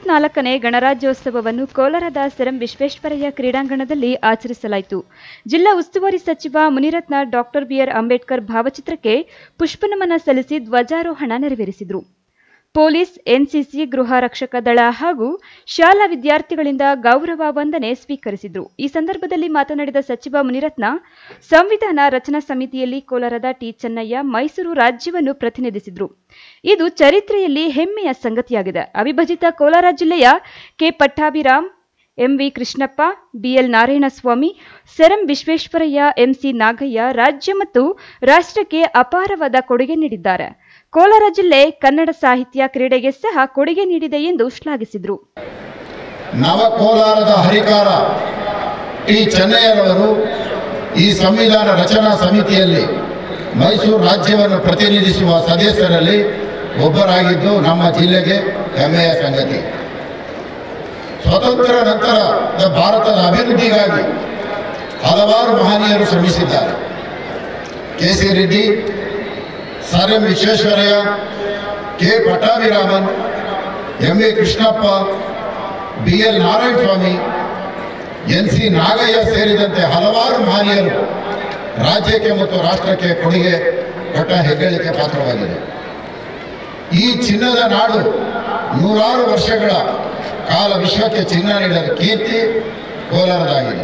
64ನೇ ಗಣರಾಜ್ಯೋತ್ಸವವನ್ನು ಕೋಲಾರದ sir M Visvesvaraya ಕ್ರೀಡಾಂಗಣದಲ್ಲಿ ಆಚರಿಸಲಾಯಿತು. ಜಿಲ್ಲಾ ಉಸ್ತುವಾರಿ ಸಚಿವ ಮುನಿರತ್ನ ಡಾಕ್ಟರ್ ಬಿಆರ್ ಅಂಬೇಡ್ಕರ್ ಭಾವಚಿತ್ರಕ್ಕೆ ಪುಷ್ಪನಮನ ಸಲ್ಲಿಸಿ ಧ್ವಜಾರೋಹಣ ನೆರವೇರಿಸಿದರು. ಪೊಲೀಸ್, ಎನ್ಸಿಸಿ, ಗೃಹ ರಕ್ಷಕ ದಳ ಹಾಗೂ ಶಾಲಾ ವಿದ್ಯಾರ್ಥಿಗಳಿಂದ ಗೌರವ ವಂದನೆ ಸ್ವೀಕರಿಸಿದರು. ಈ ಸಂದರ್ಭದಲ್ಲಿ ಮಾತನಾಡಿದ ಸಚಿವ ಮುನಿರತ್ನ, ಸಂವಿಧಾನ ರಚನಾ ಸಮಿತಿಯಲ್ಲಿ ಕೋಲಾರದ ಟಿ. ಚೆನ್ನಯ್ಯ ಮೈಸೂರು ರಾಜ್ಯವನ್ನು ಪ್ರತಿನಿಧಿಸಿದರು. ಇದು ಚರಿತ್ರೆಯಲ್ಲಿ ಹೆಮ್ಮೆಯ ಸಂಗತಿಯಾಗಿದೆ. ಅವಿಭಜಿತ ಕೋಲಾರ ಜಿಲ್ಲೆಯ K. Pattabhiram, MV Krishnappa, BL Narayanaswamy, sir M Visvesvaraya, MC Nagaiah ರಾಜ್ಯ ಮತ್ತು ರಾಷ್ಟ್ರಕ್ಕೆ ಅಪಾರವಾದ ಕೊಡುಗೆ ನೀಡಿದ್ದಾರೆ. ಕೋಲಾರ ಜಿಲ್ಲೆ ಕನ್ನಡ ಸಾಹಿತ್ಯ, ಕ್ರೀಡೆಗೆ ಸಹ ಕೊಡುಗೆ ನೀಡಿದೆ ಎಂದು ಶ್ಲಾಘಿಸಿದರು. ನವ ಕೋಲಾರದ ಹರಿಕಾರ ಟಿ. ಚೆನ್ನಯ್ಯನವರು ಈ ಸಂವಿಧಾನ ರಚನಾ ಸಮಿತಿಯಲ್ಲಿ ಮೈಸೂರು ರಾಜ್ಯವನ್ನು ಪ್ರತಿನಿಧಿಸುವ ಸದಸ್ಯರಲ್ಲಿ ಒಬ್ಬರಾಗಿದ್ದು ನಮ್ಮ ಜಿಲ್ಲೆಗೆ ಹೆಮ್ಮೆಯ ಸಂಗತಿ. ಸ್ವತಂತ್ರ ನಂತರ ಭಾರತದ ಅಭಿವೃದ್ಧಿಗಾಗಿ ಹಲವಾರು ಮಹನೀಯರು ಶ್ರಮಿಸಿದ್ದಾರೆ. K. C. Reddy, sir M Visvesvaraya, K. Pattabhiraman, MV Krishnappa, BL Narayanaswamy, NC Nagaiah ಸೇರಿದಂತೆ ಹಲವಾರು ಮಹನೀಯರು ರಾಜ್ಯಕ್ಕೆ ಮತ್ತು ರಾಷ್ಟ್ರಕ್ಕೆ ಕೊಡುಗೆ ಕೊಟ್ಟ ಹೆಗ್ಗಳಿಕೆ ಪಾತ್ರವಾಗಿದೆ. ಈ ಚಿನ್ನದ ನಾಡು ನೂರಾರು ವರ್ಷಗಳ ಕಾಲ ವಿಶ್ವಕ್ಕೆ ಚಿನ್ನ ನೀಡಿದ ಕೀರ್ತಿ ಕೋಲಾರದಾಗಿದೆ.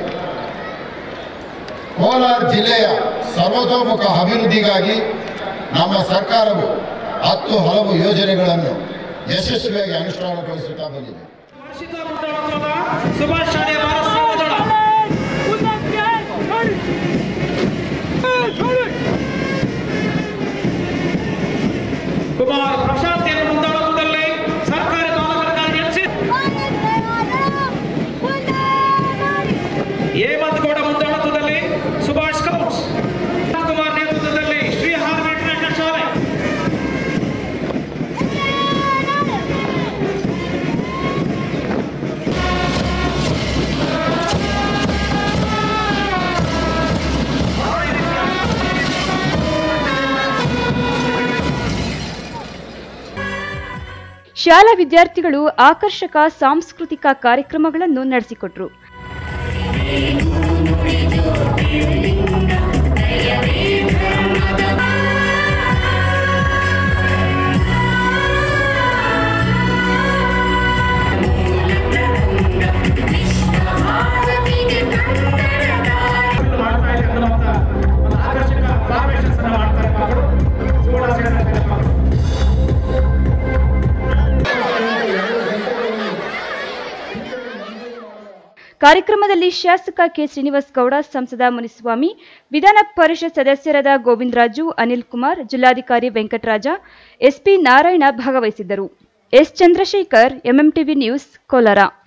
ಕೋಲಾರ ಜಿಲ್ಲೆಯ ಸರ್ವತೋಮುಖ ಅಭಿವೃದ್ಧಿಗಾಗಿ ನಮ್ಮ ಸರ್ಕಾರವು 10 ಹಲವು ಯೋಜನೆಗಳನ್ನು ಯಶಸ್ವಿಯಾಗಿ ಅನುಷ್ಠಾನಗೊಳಿಸುತ್ತಾ ಬಂದಿದೆ. ಕುಮಾರ್ ಪ್ರಶಾಂತ್ ಮುಂದಾಳತ್ವದಲ್ಲಿ ಸರ್ಕಾರಿ ಹೇಮಂತ್ ಗೌಡ ಮುಂದಾಳತ್ವದಲ್ಲಿ ಸುಭಾಷ್ ಕೌಸ್ ಕುಮಾರ್ ನೇತೃತ್ವದಲ್ಲಿ ಶ್ರೀ ಹಾರ್ವಿ ಇಂಟರ್ನ್ಯಾಷನಲ್ ಶಾಲೆ, ಶಾಲಾ ವಿದ್ಯಾರ್ಥಿಗಳು ಆಕರ್ಷಕ ಸಾಂಸ್ಕೃತಿಕ ಕಾರ್ಯಕ್ರಮಗಳನ್ನು ನಡೆಸಿಕೊಟ್ಟರು. ಕಾರ್ಯಕ್ರಮದಲ್ಲಿ ಶಾಸಕ ಕೆ. ಶ್ರೀನಿವಾಸ್ ಗೌಡ, ಸಂಸದ ಮುನಿಸ್ವಾಮಿ, ವಿಧಾನ ಪರಿಷತ್ ಸದಸ್ಯರಾದ ಗೋವಿಂದರಾಜು, ಅನಿಲ್ ಕುಮಾರ್, ಜಿಲ್ಲಾಧಿಕಾರಿ ವೆಂಕಟರಾಜ, ಎಸ್ಪಿ ನಾರಾಯಣ ಭಾಗವಹಿಸಿದ್ದರು. S. Chandrashekar, MMTV news, Kolar.